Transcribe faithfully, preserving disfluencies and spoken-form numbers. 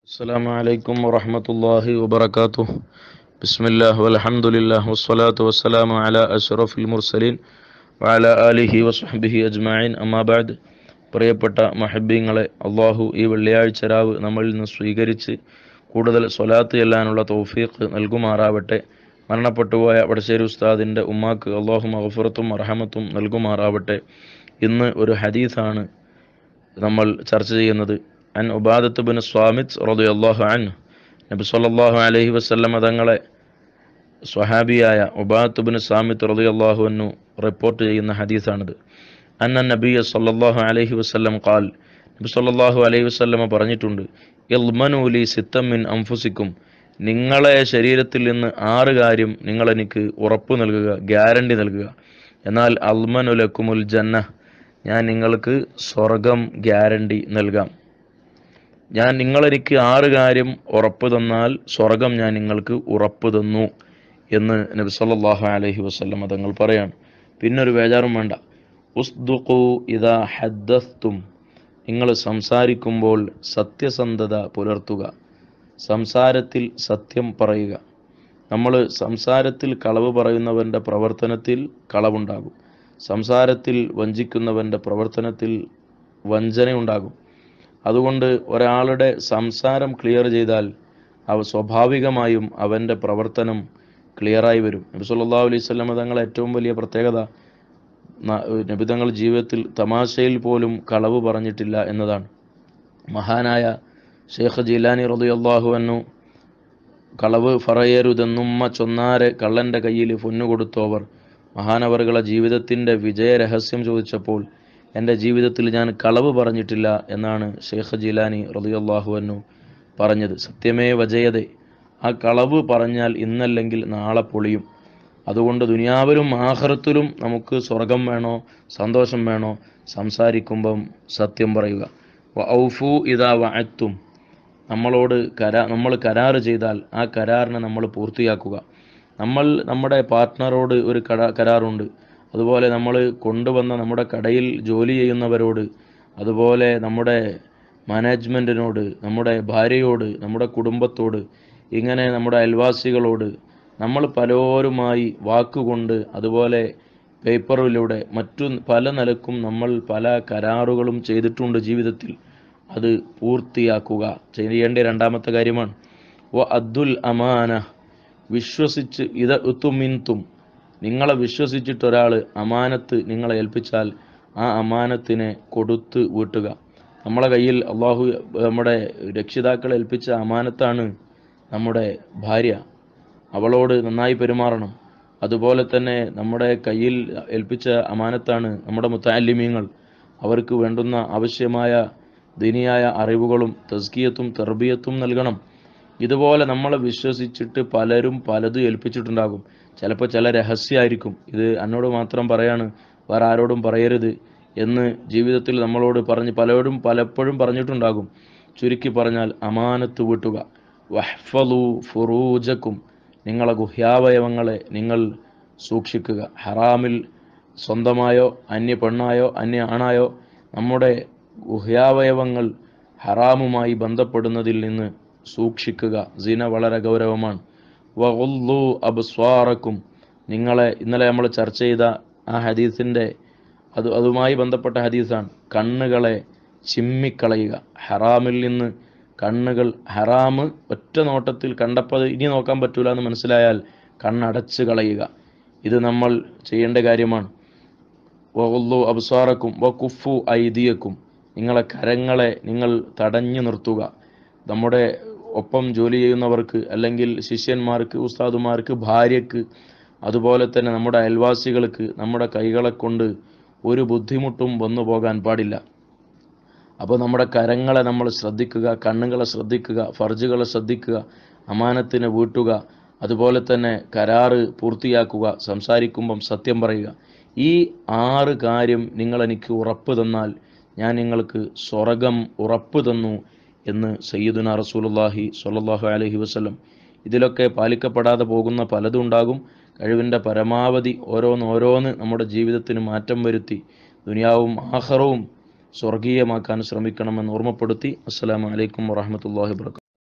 السلام عليكم ورحمة الله وبركاته. بسم الله والحمد لله والصلاة والسلام على أشرف المرسلين وعلى آله وصحبه أجمعين أما بعد. പ്രിയപ്പെട്ട മഹബ്ബീങ്ങളെ, അള്ളാഹു ഈ വെള്ളിയാഴ്ച രാവ് നമ്മളിൽ നിന്ന് സ്വീകരിച്ച് കൂടുതൽ സ്വലാത്ത് ചെല്ലാനുള്ള തൗഫീഖ് നൽകുമാറാവട്ടെ. മരണപ്പെട്ടുപോയ വടശ്ശേരി ഉസ്താദിൻ്റെ ഉമ്മാക്ക് അള്ളാഹു മഗ്ഫിറത്തും മർഹമത്തും നൽകുമാറാവട്ടെ. ഇന്ന് ഒരു ഹദീസാണ് നമ്മൾ ചർച്ച ചെയ്യുന്നത്. അൻ ഉബാദത്ത് ബിൻ സ്വാമിത് റളിയല്ലാഹു അൻഹു, നബി സല്ലല്ലാഹു അലൈഹി വസല്ലം തങ്ങളെ സ്വഹാബിയായ ഉബാദത്ത് ബിൻ സ്വാമിത് റളിയല്ലാഹു അൻഹു റിപ്പോർട്ട് ചെയ്യുന്ന ഹദീസാണിത്. അന്ന നബിയ സല്ലല്ലാഹു അലൈഹി വസല്ലം ഖാൽ, നബി സല്ലല്ലാഹു അലൈഹി വസല്ലം പറഞ്ഞിട്ടുണ്ട്, ഇൽമനു ലി സിത്തം മിൻ അൻഫുസിക്കും, നിങ്ങളെ ശരീരത്തിൽ നിന്ന് ആറ് കാര്യം നിങ്ങൾ എനിക്ക് ഉറപ്പ് നൽകുക, ഗ്യാരണ്ടി നൽകുക. എന്നാൽ അൽമനു ലക്കുമുൽ ജന്ന, ഞാൻ നിങ്ങൾക്ക് സ്വർഗം ഗ്യാരണ്ടി നൽകാം. ഞാൻ നിങ്ങളെനിക്ക് ആറ് കാര്യം ഉറപ്പ് തന്നാൽ സ്വർഗം ഞാൻ നിങ്ങൾക്ക് ഉറപ്പ് തന്നു എന്ന് നബി സല്ലല്ലാഹു അലൈഹി വസല്ലം തങ്ങൾ പറയാണ്. പിന്നൊരു ബേജാറും വേണ്ട. ഉസ്ദുഖു ഇദാ ഹദ്ദസ്തും, നിങ്ങൾ സംസാരിക്കുമ്പോൾ സത്യസന്ധത പുലർത്തുക, സംസാരത്തിൽ സത്യം പറയുക. നമ്മൾ സംസാരത്തിൽ കളവ് പറയുന്നവൻ്റെ പ്രവർത്തനത്തിൽ കളവുണ്ടാകും, സംസാരത്തിൽ വഞ്ചിക്കുന്നവൻ്റെ പ്രവർത്തനത്തിൽ വഞ്ചനയുണ്ടാകും. അതുകൊണ്ട് ഒരാളുടെ സംസാരം ക്ലിയർ ചെയ്താൽ അവ സ്വാഭാവികമായും അവൻ്റെ പ്രവർത്തനം ക്ലിയറായി വരും. നബി സല്ലല്ലാഹു അലൈഹി വസല്ലം തങ്ങളുടെ ഏറ്റവും വലിയ പ്രത്യേകത, നബി തങ്ങൾ ജീവിതത്തിൽ തമാശയിൽ പോലും കളവ് പറഞ്ഞിട്ടില്ല എന്നതാണ്. മഹാനായ ഷെയ്ഖ് ജീലാനി റളിയല്ലാഹു അൻഹു, കളവ് പറയരുതെന്നുമ്മ ചൊന്നാരെ കള്ളൻ്റെ കയ്യിൽ പൊന്നു കൊടുത്തോവർ, മഹാനവറുകളെ ജീവിതത്തിൻ്റെ വിജയ രഹസ്യം ചോദിച്ചപ്പോൾ എൻ്റെ ജീവിതത്തിൽ ഞാൻ കളവ് പറഞ്ഞിട്ടില്ല എന്നാണ് ഷെയ്ഖ് ജീലാനി റളിയല്ലാഹു അൻഹു പറഞ്ഞത്. സത്യമേ വജയതേ, ആ കളവ് പറഞ്ഞാൽ ഇന്നല്ലെങ്കിൽ നാളെ പൊളിയും. അതുകൊണ്ട് ദുനിയാവിലും ആഖിറത്തിലും നമുക്ക് സ്വർഗം വേണോ, സന്തോഷം വേണോ, സംസാരിക്കുമ്പം സത്യം പറയുക. വ ഔഫു ഇദാ വഅദ്തും, നമ്മളോട് കരാ നമ്മൾ കരാറ് ചെയ്താൽ ആ കരാറിനെ നമ്മൾ പൂർത്തിയാക്കുക. നമ്മൾ നമ്മുടെ പാർട്ട്ണറോട് ഒരു കരാ കരാറുണ്ട് അതുപോലെ നമ്മൾ കൊണ്ടുവന്ന നമ്മുടെ കടയിൽ ജോലി ചെയ്യുന്നവരോട്, അതുപോലെ നമ്മുടെ മാനേജ്മെൻറ്റിനോട്, നമ്മുടെ ഭാര്യയോട്, നമ്മുടെ കുടുംബത്തോട്, ഇങ്ങനെ നമ്മുടെ അയൽവാസികളോട് നമ്മൾ പലരുമായി വാക്കുകൊണ്ട് അതുപോലെ പേപ്പറിലൂടെ മറ്റു പല നിലക്കും നമ്മൾ പല കരാറുകളും ചെയ്തിട്ടുണ്ട് ജീവിതത്തിൽ. അത് പൂർത്തിയാക്കുക ചെയ്യേണ്ട രണ്ടാമത്തെ കാര്യമാണ്. വ അദ്ദുൽ അമാന, വിശ്വസിച്ച് ഇത ഉത്തുമിൻതും, നിങ്ങളെ വിശ്വസിച്ചിട്ടൊരാൾ അമാനത്ത് നിങ്ങളെ ഏൽപ്പിച്ചാൽ ആ അമാനത്തിനെ കൊടുത്ത് വീട്ടുക. നമ്മളെ കയ്യിൽ അള്ളാഹു നമ്മുടെ രക്ഷിതാക്കളെ ഏൽപ്പിച്ച അമാനത്താണ് നമ്മുടെ ഭാര്യ, അവളോട് നന്നായി പെരുമാറണം. അതുപോലെ തന്നെ നമ്മുടെ കയ്യിൽ ഏൽപ്പിച്ച അമാനത്താണ് നമ്മുടെ മുത്തഅല്ലിമീങ്ങൾ, അവർക്ക് വേണ്ടുന്ന ആവശ്യമായ ദീനിയായ അറിവുകളും തസ്കിയത്തും തർബിയത്തും നൽകണം. ഇതുപോലെ നമ്മളെ വിശ്വസിച്ചിട്ട് പലരും പലതും ഏൽപ്പിച്ചിട്ടുണ്ടാകും. ചിലപ്പോൾ ചില രഹസ്യമായിരിക്കും, ഇത് എന്നോട് മാത്രം പറയാണ്, വേറെ ആരോടും പറയരുത് എന്ന് ജീവിതത്തിൽ നമ്മളോട് പറഞ്ഞ് പലരോടും പലപ്പോഴും പറഞ്ഞിട്ടുണ്ടാകും. ചുരുക്കി പറഞ്ഞാൽ അമാനത്ത് വീട്ടുക. വഹ്ഫളു ഫുറൂജക്കും, നിങ്ങളെ ഗുഹ്യാവയവങ്ങളെ നിങ്ങൾ സൂക്ഷിക്കുക. ഹറാമിൽ സ്വന്തമായോ അന്യ പെണ്ണായോ അന്യ ആണായോ നമ്മുടെ ഗുഹ്യാവയവങ്ങൾ ഹറാമുമായി ബന്ധപ്പെടുന്നതിൽ നിന്ന് സൂക്ഷിക്കുക. സിന വളരെ ഗൗരവമാണ്. വഗുല്ലു അബ്സ്വാറക്കും, നിങ്ങളെ ഇന്നലെ നമ്മൾ ചർച്ച ചെയ്ത ആ ഹദീസിൻ്റെ അത് അതുമായി ബന്ധപ്പെട്ട ഹദീസാണ്. കണ്ണുകളെ ചിമ്മിക്കളയുക. ഹറാമിൽ നിന്ന് കണ്ണുകൾ, ഹറാമ് ഒറ്റ നോട്ടത്തിൽ കണ്ടപ്പോൾ ഇനി നോക്കാൻ പറ്റൂല എന്ന് മനസ്സിലായാൽ കണ്ണടച്ച് കളയുക. ഇത് നമ്മൾ ചെയ്യേണ്ട കാര്യമാണ്. വഗുല്ലു അബ്സ്വാറക്കും വകുഫു ഐദിയക്കും, നിങ്ങളെ കരങ്ങളെ നിങ്ങൾ തടഞ്ഞു നിർത്തുക. നമ്മുടെ ഒപ്പം ജോലി ചെയ്യുന്നവർക്ക്, അല്ലെങ്കിൽ ശിഷ്യന്മാർക്ക്, ഉസ്താദുമാർക്ക്, ഭാര്യയ്ക്ക്, അതുപോലെ തന്നെ നമ്മുടെ അയൽവാസികൾക്ക് നമ്മുടെ കൈകളെ കൊണ്ട് ഒരു ബുദ്ധിമുട്ടും വന്നു പോകാൻ പാടില്ല. അപ്പോൾ നമ്മുടെ കരങ്ങളെ നമ്മൾ ശ്രദ്ധിക്കുക, കണ്ണുകളെ ശ്രദ്ധിക്കുക, ഫർജുകളെ ശ്രദ്ധിക്കുക, അമാനത്തിനെ വീട്ടുക, അതുപോലെ തന്നെ കരാറ് പൂർത്തിയാക്കുക, സംസാരിക്കുമ്പം സത്യം പറയുക. ഈ ആറ് കാര്യം നിങ്ങളെനിക്ക് ഉറപ്പ് തന്നാൽ ഞാൻ നിങ്ങൾക്ക് സ്വർഗം ഉറപ്പ് തന്നു എന്ന് സയ്യിദുനാ റസൂലുള്ളാഹി സ്വല്ലല്ലാഹു അലൈഹി വസല്ലം. ഇതിലൊക്കെ പാലിക്കപ്പെടാതെ പോകുന്ന പലതും ഉണ്ടാകും. കഴിവിൻ്റെ പരമാവധി ഓരോന്ന് ഓരോന്ന് നമ്മുടെ ജീവിതത്തിന് മാറ്റം വരുത്തി ദുനിയാവും ആഖിറവും സ്വർഗീയമാക്കാൻ ശ്രമിക്കണമെന്ന് ഓർമ്മപ്പെടുത്തി. അസ്സലാമു അലൈക്കും വറഹ്മത്തുള്ളാഹി വബറകാതുഹു.